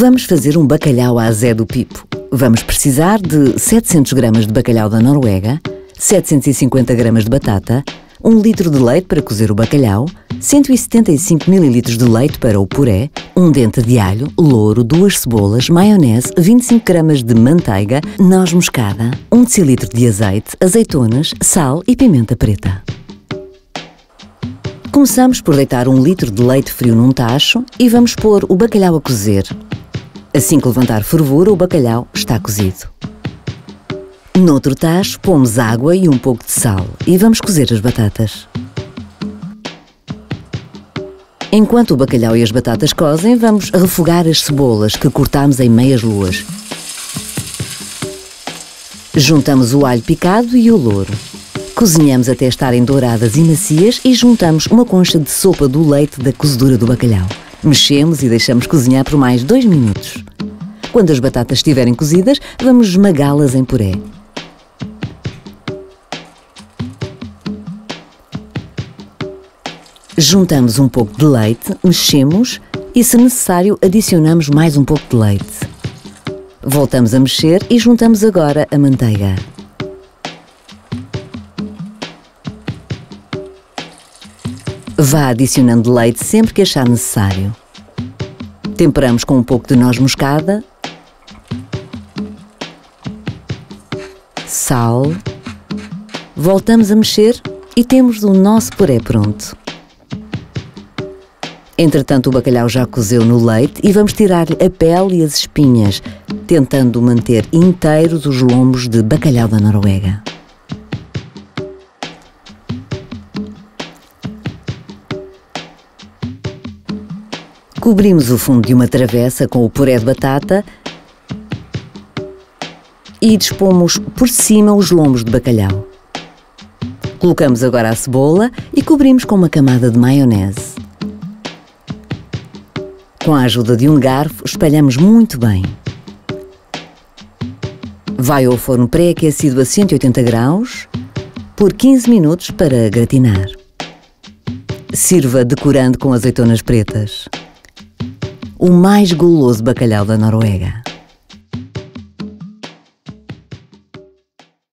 Vamos fazer um bacalhau à Zé do Pipo. Vamos precisar de 700 gramas de bacalhau da Noruega, 750 gramas de batata, 1 litro de leite para cozer o bacalhau, 175 ml de leite para o puré, um dente de alho, louro, 2 cebolas, maionese, 25 gramas de manteiga, noz moscada, 1 decilitro de azeite, azeitonas, sal e pimenta preta. Começamos por deitar 1 litro de leite frio num tacho e vamos pôr o bacalhau a cozer. Assim que levantar fervura, o bacalhau está cozido. Noutro tacho, pomos água e um pouco de sal e vamos cozer as batatas. Enquanto o bacalhau e as batatas cozem, vamos refogar as cebolas que cortamos em meias luas. Juntamos o alho picado e o louro. Cozinhamos até estarem douradas e macias e juntamos uma concha de sopa do leite da cozedura do bacalhau. Mexemos e deixamos cozinhar por mais 2 minutos. Quando as batatas estiverem cozidas, vamos esmagá-las em puré. Juntamos um pouco de leite, mexemos e, se necessário, adicionamos mais um pouco de leite. Voltamos a mexer e juntamos agora a manteiga. Vá adicionando leite sempre que achar necessário. Temperamos com um pouco de noz moscada, sal, voltamos a mexer e temos o nosso puré pronto. Entretanto, o bacalhau já cozeu no leite e vamos tirar-lhe a pele e as espinhas, tentando manter inteiros os lombos de bacalhau da Noruega. Cobrimos o fundo de uma travessa com o puré de batata e dispomos por cima os lombos de bacalhau. Colocamos agora a cebola e cobrimos com uma camada de maionese. Com a ajuda de um garfo, espalhamos muito bem. Vai ao forno pré-aquecido a 180 graus por 15 minutos para gratinar. Sirva decorando com azeitonas pretas. O mais guloso bacalhau da Noruega.